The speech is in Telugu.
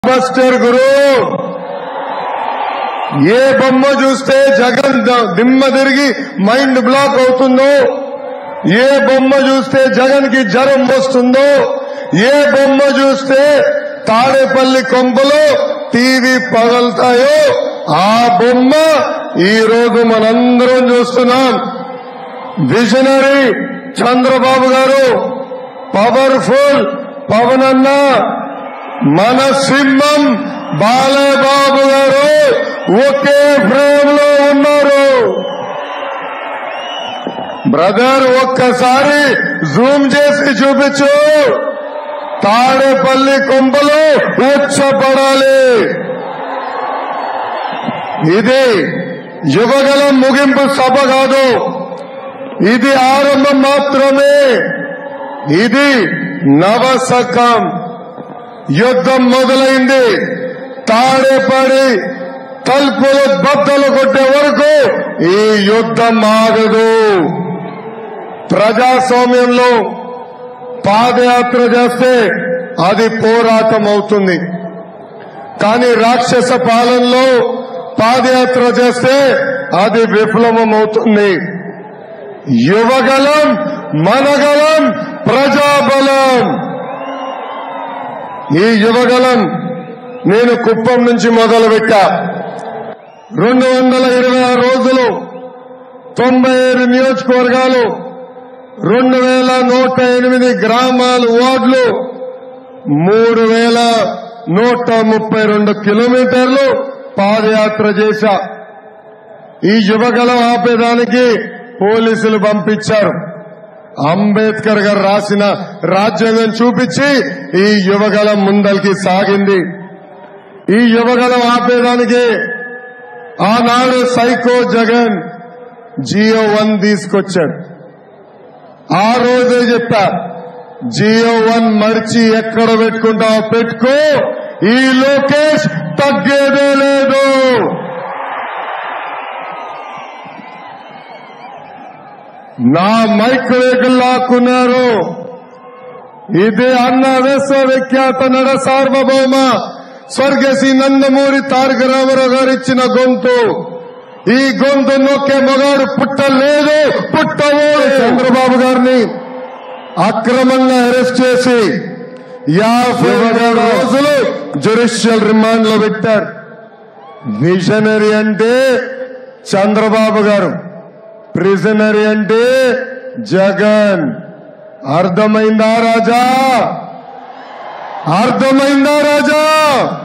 బస్టర్ గురు ఏ బొమ్మ చూస్తే జగన్ దిమ్మ తిరిగి మైండ్ బ్లాక్ అవుతుందో, ఏ బొమ్మ చూస్తే జగన్ కి జ్వరం వస్తుందో, ఏ బొమ్మ చూస్తే తాడేపల్లి కొంపలో టీవీ పగలుతాయో ఆ బొమ్మ ఈ రోజు మనందరం చూస్తున్నాం. విజనరీ చంద్రబాబు గారు, పవర్ఫుల్ పవన్ అన్న, మన సింహం బాలబాబు గారు ఒకే ఫ్రేమ్ లో ఉన్నారు. బ్రదర్ ఒక్కసారి జూమ్ చేసి చూపించు. తాడేపల్లి కొంపలు ఉచ్చపడాలి. ఇది యువగలం ముగింపు సభ కాదు, ఇది ఆరంభం మాత్రమే. ఇది నవశకం. యుద్ధం మొదలైంది. తాడేపడి తలుపులు బద్దలు కొట్టే వరకు ఈ యుద్ధం ఆగదు. ప్రజాస్వామ్యంలో పాదయాత్ర చేస్తే అది పోరాటం అవుతుంది. కానీ రాక్షస పాలనలో పాదయాత్ర చేస్తే అది విఫలమం అవుతుంది. యువగలం, మనగలం, ప్రజాబలం. ఈ యువగలం నేను కుప్పం నుంచి మొదలుపెట్టా. 226 రోజులు, 97 నియోజకవర్గాలు, 2108 గ్రామాలు, వార్డులు, 3132 కిలోమీటర్లు పాదయాత్ర చేశా. ఈ యువగలం ఆపేదానికి పోలీసులు పంపించారు. అంబేద్కర్ గారు రాసిన రాజ్యాంగం చూపించి ఈ యువగలం ముందరికి సాగింది. ఈ యువగలం ఆపేదానికి ఆనాడు సైకో జగన్ జియో 1 తీసుకొచ్చాడు. ఆ రోజే చెప్పా, జియో 1 మర్చి ఎక్కడ పెట్టుకుంటావో పెట్టుకో, ఈ లోకేష్ తగ్గేదే లేదు. నా మైక్ వేగులు లాక్కున్నారు. ఇది అన్న విశ్వవిఖ్యాత నడ సార్వభౌమ స్వర్గశ్రీ నందమూరి తారక రామారావు గారు ఇచ్చిన గొంతు. ఈ గొంతు నొక్కే మగాడు పుట్టలేదు, పుట్టవు. చంద్రబాబు గారిని అక్రమంగా అరెస్ట్ చేసి 57 రోజులు జ్యుడిషియల్ రిమాండ్ లో పెట్టారు. విజనరీ అంటే చంద్రబాబు గారు, ప్రిజనరీ అంటే జగన్. అర్థమైందా రాజా? అర్థమైందా రాజా?